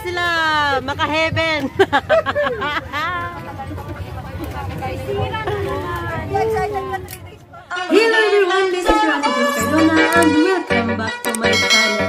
sila maka-heaven. Hello everyone, this is your Ate Jo Cardona and welcome back to my channel.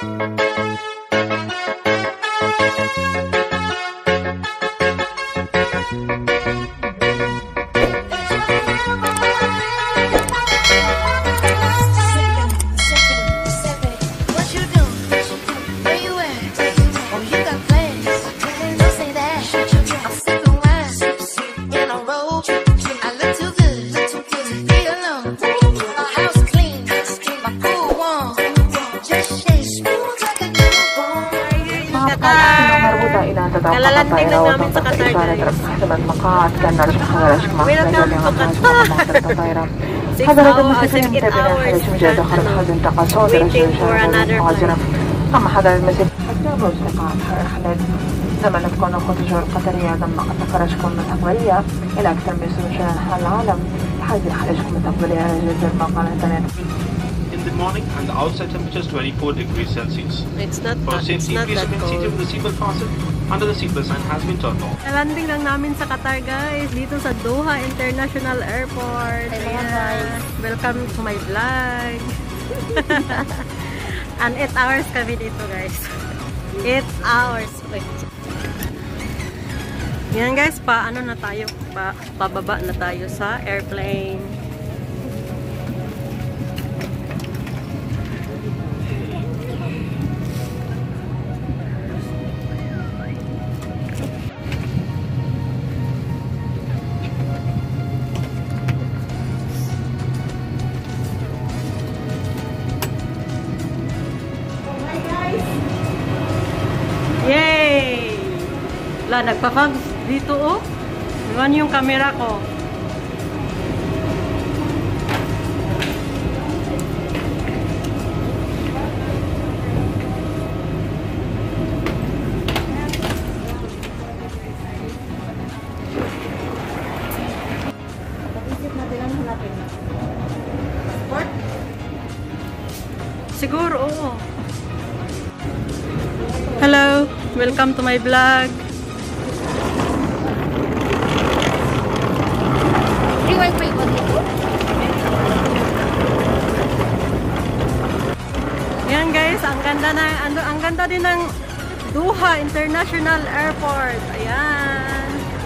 Kalalanding lang namin sa Qatar, guys. Welcome to Qatar. 6 hours, 8 hours waiting for another flight. زمن تكون الخطوة القطرية ضم تخرجكم من أقبلية إلى أكثر من 20 حال العالم لحد خرجكم من أقبلية على جزر مقالة. In the morning and the outside temperature is 24 degrees Celsius. It's not For safety, please remain seated with the seatbelt fastened under the seatbelt sign has been turned off. Landing lang namin sa Qatar, guys, dito sa Doha International Airport. Ayan. Welcome to my vlog. And 8 hours kami dito, guys. 8 hours. Wait. Yan, guys, paano na tayo? Pababa na tayo sa airplane. Yay! Wala, nagpa-fogs dito, oh. Iwan yung camera ko. Siguro, oo. Hello, welcome to my vlog. Yan, guys, ang ganda din ng Doha International Airport. Ayan.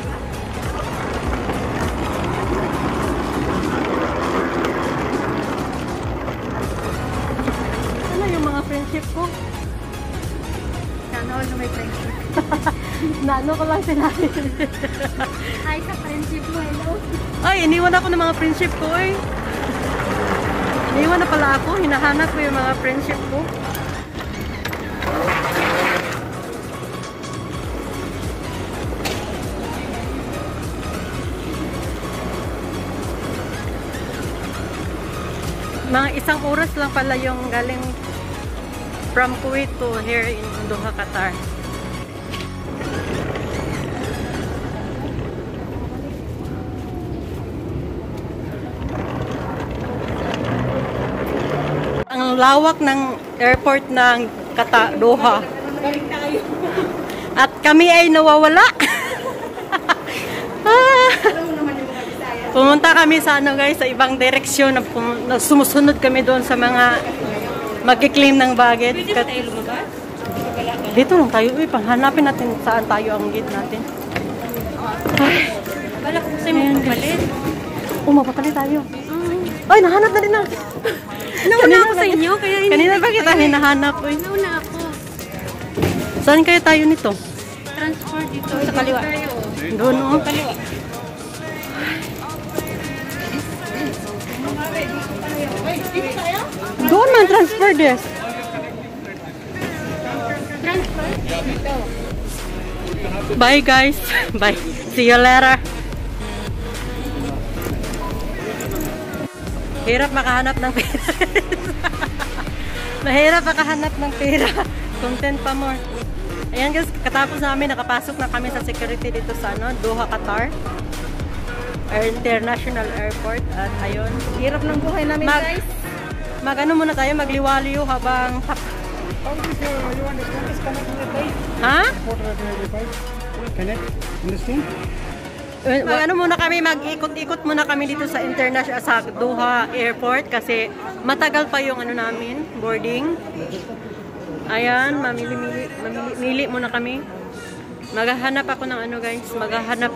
Ano yung mga friendship ko? Sana all na may friendship. Naano ko lang sila. Hi sa friendship mo, hello. Ay, iniwan ako ng mga friendship ko, eh. Iniwan na pala ako. Hinahanap ko yung mga friendship ko. Mga 1 oras lang pala yung galing from Kuwait to here in Doha, Qatar. Ang lawak ng airport ng Doha. At kami ay nawawala. Pumunta kami sa guys, sa ibang direksyon. Sumusunod kami doon sa mga magki-claim ng baggage. Pwede ba tayo lumabas? Dito lang tayo. Panghanapin natin saan tayo ang gate natin. Wala ko sa'yo magpapalit. Mapapalit tayo. Ay, nahanap na din natin. Nauna ako sa inyo, kaya hindi. Kanina ba kita hinahanap? Nauna ako. Saan kaya tayo nito? Transport dito. Sa kaliwa. Doon, oh. Kaliwa. Doon man, transfer desk. Transfer? Dito. Bye, guys. Bye. See you later. Hirap makahanap ng pera. Mahirap makahanap ng pera. Content pa more. Ayan, guys, katapos namin, nakapasok na kami sa security dito sa Doha, Qatar International Airport. At ayun, Hirap ng buhay namin, guys. Mag-ano muna tayo, magliwaliw habang You understand this connect with the pipe? Ha? Water with the pipe. Connect. Understand? Ano muna kami, mag-ikot-ikot muna kami dito sa international sa Doha Airport kasi matagal pa yung ano namin, boarding. Ayan, mamili muna kami. Maghahanap ako ng ano guys, maghanap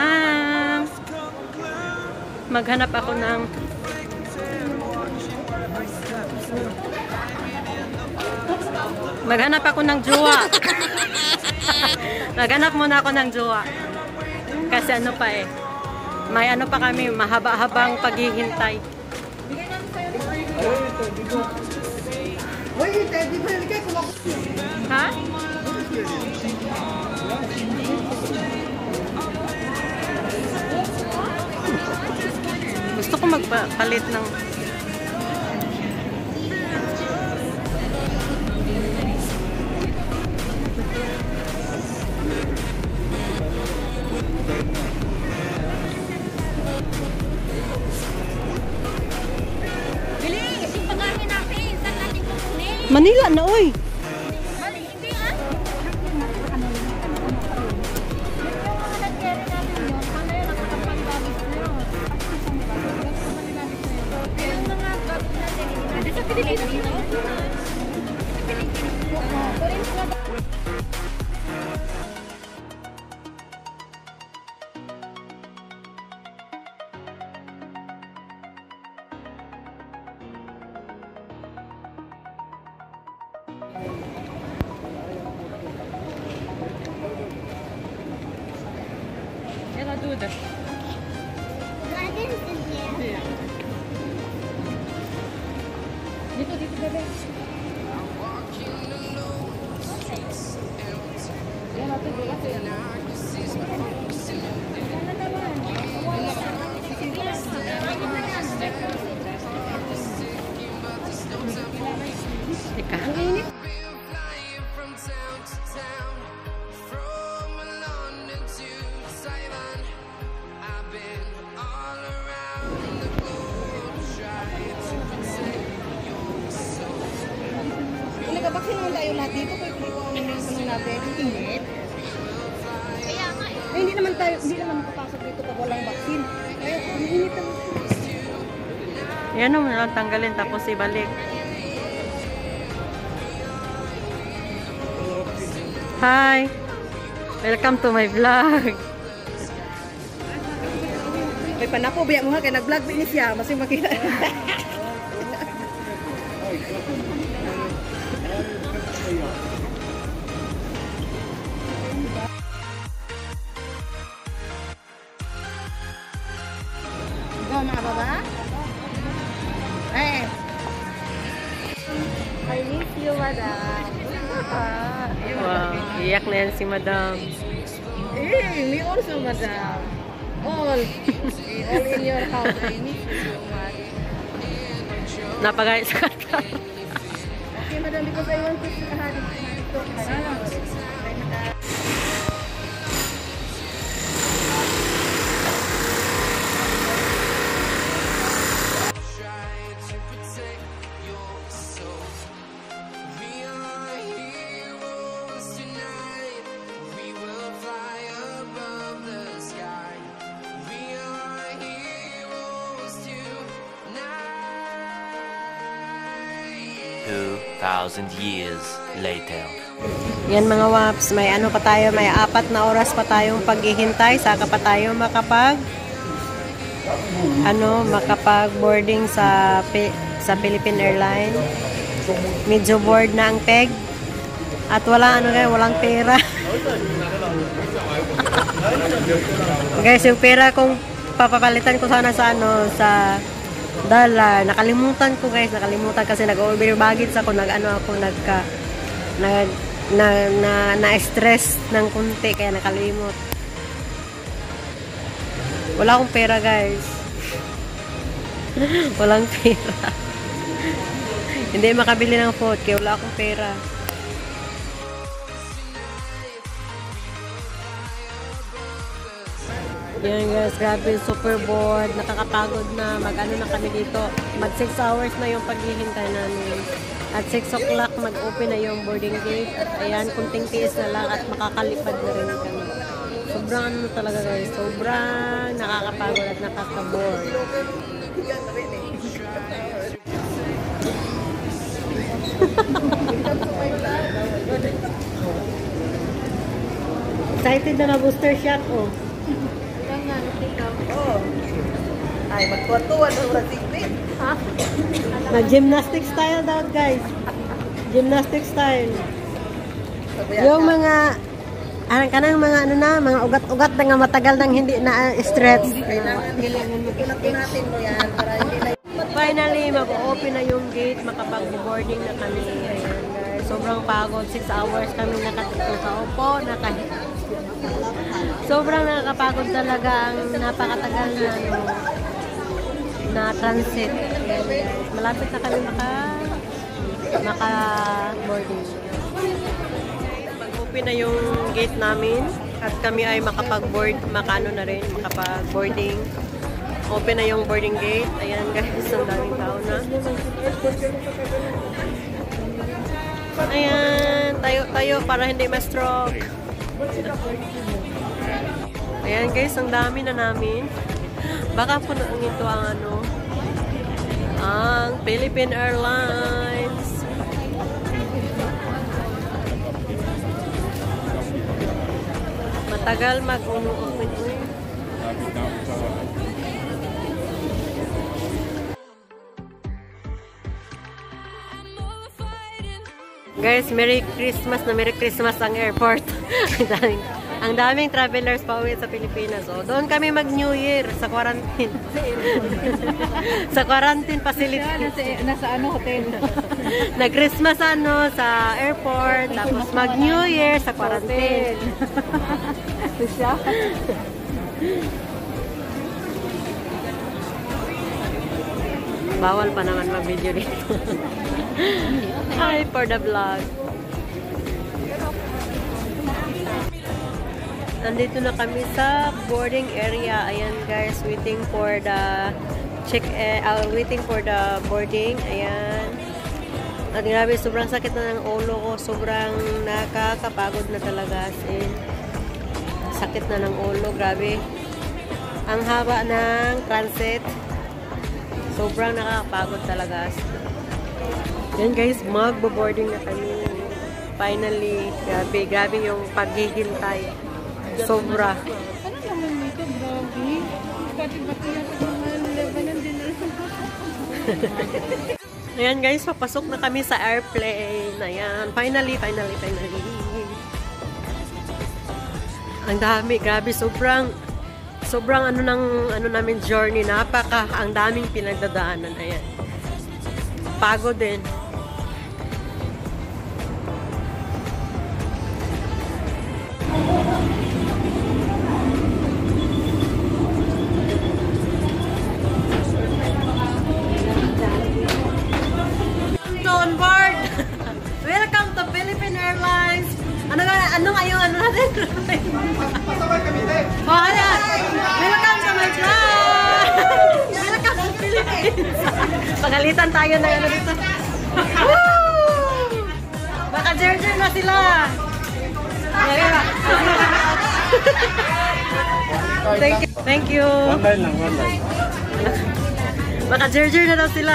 ako ng jowa. Maghanap muna ako ng jowa. Kasi ano pa eh, may ano pa kami, mahaba-habang paghihintay. Ha? Gusto ko magpalit ng Bili! Yung pagkain natin, saan natin kukunin? Manila na oy. Bali, hindi ah. Yung mga nag-carry natin yun, paano yun ang nakapag-bagis na yun? Yung mga bagis natin, hindi sa Pilipinas dito. Sa Pilipinas dito. Ela Duda. Dito, bebe. Teka. Nagkabaksin naman tayo lahat dito, kaya hindi ko ano yung natin. Init. Kaya nga eh. Ay, hindi naman makapasok dito pag walang baksin. Kaya, ang init naman. Yan naman lang tanggalin tapos ibalik. Hi! Welcome to my vlog. May panapo, biyak mo ha, kaya nag-vlog ba ini siya, masing makita. Ikaw mga baba? Eh. I miss you, madam. Wow, iyak na yan si madam. Me also, madam. All in your house. I miss you so much. Napagayos ka ka. Okay, madam, because I want to have it. Years later. Yan mga waps, may ano pa tayo, may 4 na oras pa tayong paghihintay, saka pa tayo makapag boarding sa Philippine Airlines. Medyo board na ang peg at walang pera. Guys, yung pera kung papapalitan ko sana sa dollar, nakalimutan ko guys, kasi nag-over baggage ako, na-stress ng kunti kaya nakalimot. Wala akong pera guys. Walang pera. Hindi makabili ng food kaya wala akong pera. Yan guys, grabe, super bored. Nakakapagod na. Mag-ano na kami dito. Mag 6 hours na yung paghihintay namin. At 6 o'clock mag-open na yung boarding gate. At ayan, kunting tiis na lang at makakalipad na rin kami. Sobrang ano talaga guys. Sobrang nakakapagod at nakaka-bored. Excited na booster shot, oh. Ay, magtuwa-tuwa na sa tigpit. Nag-gymnastic style daw, guys. Gymnastic style. Yung mga kanang mga ano na, mga ugat-ugat na nga matagal nang hindi na stretch. Natin mo yan para hindi na... Finally, mag-open na yung gate, makapag-boarding na kami. Ayan, guys. Sobrang pagod. 6 hours kami nakatito sa upo, sobrang nakakapagod talaga ang napakatagal na na transit. Ayan, guys. Malapit na kami maka-boarding. Mag-open na yung gate namin at kami ay makapag-boarding. Open na yung boarding gate. Ayan guys, ang daming tao na. Ayan, tayo para hindi ma-stroke. Ayan guys, ang dami na namin. Baka punuan ito ang ang Philippine Airlines. Matagal mag-open. Guys, Merry Christmas na Merry Christmas ang airport. Ang daming travelers pa uwi sa Pilipinas. So, doon kami mag-New Year sa quarantine. Sa quarantine facility. Nasa hotel? Nag-Christmas sa airport. Tapos mag-New Year sa quarantine. Bawal pa naman mag-video dito. Hi for the vlog. Nandito na kami sa boarding area. Ayan guys, waiting for the boarding. Ayan. At grabe, sobrang sakit na ng ulo ko. Sobrang nakakapagod na talaga. As in, sakit na ng ulo. Grabe. Ang haba ng transit. Sobrang nakakapagod talaga. Yan guys, magbo-boarding na kami. Finally, grabe yung paghihintay. Sobra. Ano naman dito, grabe? Pati-pati yan sa mga Lebanon din. Ayan guys, papasok na kami sa airplane. Ayan, finally. Ang dami, grabe, sobrang namin journey, ang daming pinagdadaanan. Ayan. Pagod din. On board. Welcome to Philippine Airlines. Ano nga yung natin? Welcome to my flight. Welcome to Philippines. Pagalitan tayo na dito. Baka jerjer na sila. Thank you. One line lang. Baka jerjer na daw sila.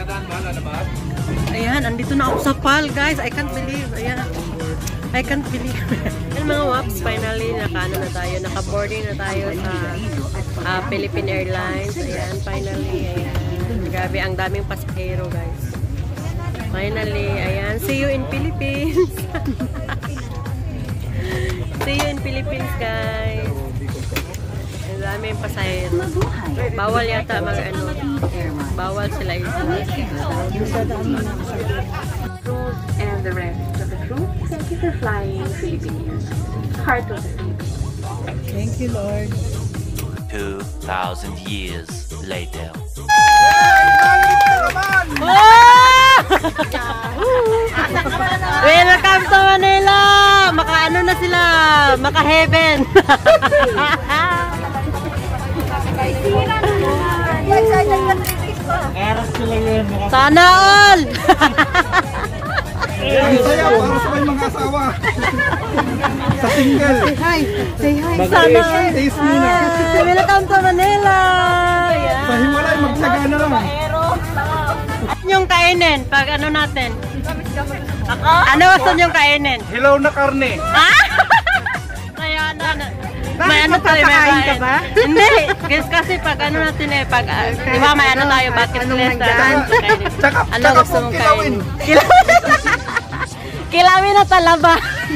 Ayan, andito na ako sa PAL, guys. I can't believe. Ayan. I can't believe. Ayan mga waps, finally, naka-boarding na tayo sa Philippine Airlines. Ayan, finally. Ayan. Grabe, ang daming pasahero, guys. Finally, ayan. See you in Philippines. See you in Philippines, guys. Ang daming pasahero. Bawal yata bawal sila ito. And the rest of the crew, thank you for flying Philippine Airlines. Heart of the Philippines. Thank you, Lord. 2,000 years later. Welcome to Manila! Maka-ano na sila? Maka-heaven! excited ka 3 days pa. Sana all! Ang saya para sa may mga asawa. Sa single. Sana all! Taste nila. Welcome to Manila! Sa hiwalay, magsaga na lang. Yung kainin, pag ano natin? Ano gusto niyong kainin? Hilaw na karne. Ah? Kaya may ano tayo, may kain ka ba? Hindi, kasi pag ano natin eh, pag, di ba may ano tayo, bucket list Tsaka, ano tsaka gusto po mong kilawin. kainin? Kilawin na talaba.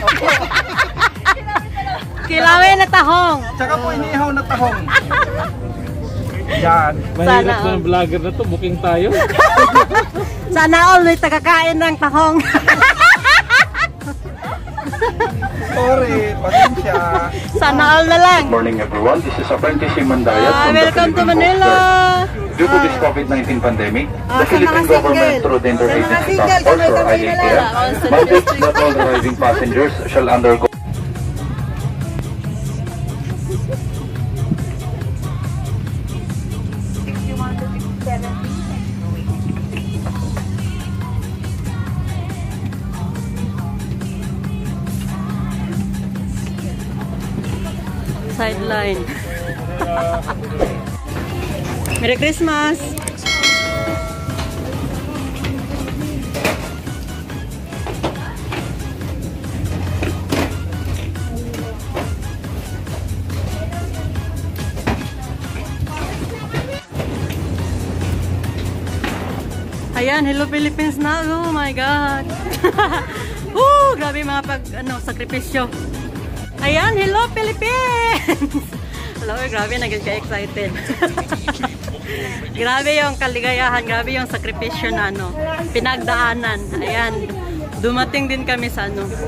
Kilawin na tahong. Tsaka po inihaw na tahong. Yan. Sana all. Vlogger na to, booking tayo. Sana all may tagakain ng tahong. Sorry, pasensya. Sana all na lang. Good morning everyone, this is Apprentice Mandayat from the Welcome to Philippine Manila. Coast Guard. Due to this COVID-19 pandemic, the Philippine government through the Interagency Task Force or IATF mandates that all arriving passengers shall undergo Sideline. Merry Christmas! Ayan, hello Philippines na. Oh my God! Woo! Grabe mga sakripisyo. Ayan, hello Philippines! Hello, grabe, naging ka-excited. Grabe yung kaligayahan, grabe yung sakripisyo na pinagdaanan. Ayan, dumating din kami sa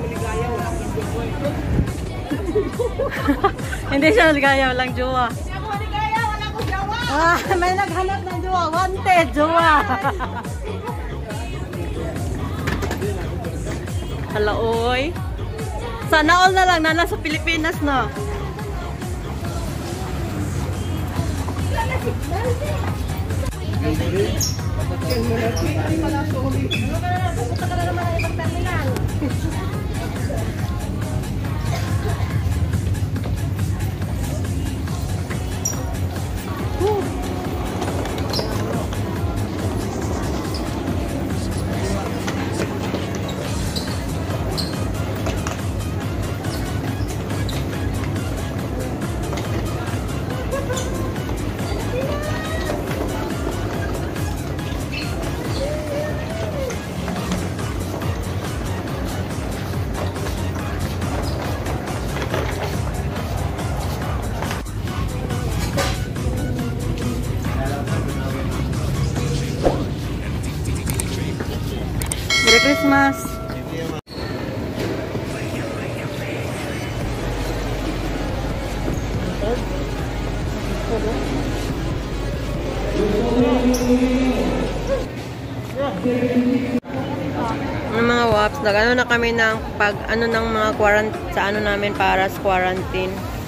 Hindi siya ligaya, walang jowa. May naghanap ng jowa, wanted jowa. Halaoy. Sana all na lang, nasa Pilipinas na. Merry Christmas! Mga WAPs, nag-ano na kami ng ng mga namin para sa quarantine.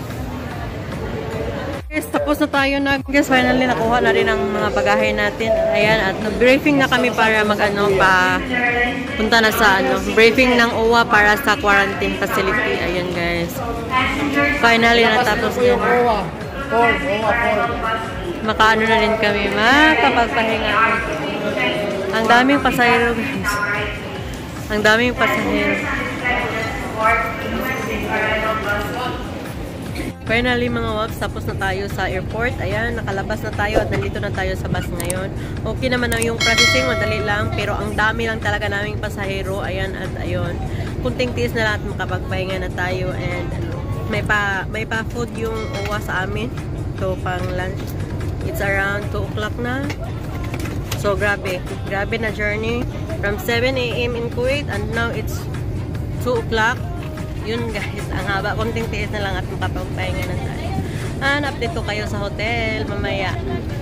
Guys, tapos na tayo guys, finally nakuha na rin ang mga bagahe natin. Ayan, at briefing na kami para punta na sa briefing ng OWA para sa quarantine facility. Ayan guys. Finally natapos din. Makaano na rin kami, makapagpahinga. Ang daming pasahero guys. Ang daming pasahero. Finally mga WAPs, tapos na tayo sa airport. Ayan, nakalabas na tayo at nandito na tayo sa bus ngayon. Okay naman yung processing, madali lang. Pero ang dami lang talaga naming pasahero. Ayan, at ayun. Kunting tiis na lang at makapagpahinga na tayo. And may pa food yung OWA sa amin. So, pang lunch. It's around 2 o'clock na. So, grabe. Grabe na journey. From 7 AM in Kuwait and now it's 2 o'clock. Yun guys, ang haba. Konting tiis na lang at makapagpahinga na tayo. Update ko kayo sa hotel mamaya.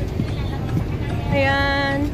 Ayan.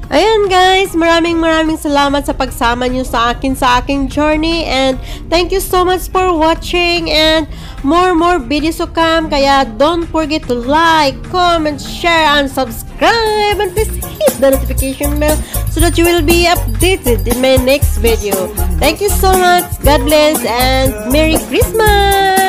Ayan guys, maraming salamat sa pagsama nyo sa aking journey, and thank you so much for watching, and more videos to come, kaya don't forget to like, comment, share, and subscribe, and please hit the notification bell so that you will be updated in my next video. Thank you so much, God bless, and Merry Christmas!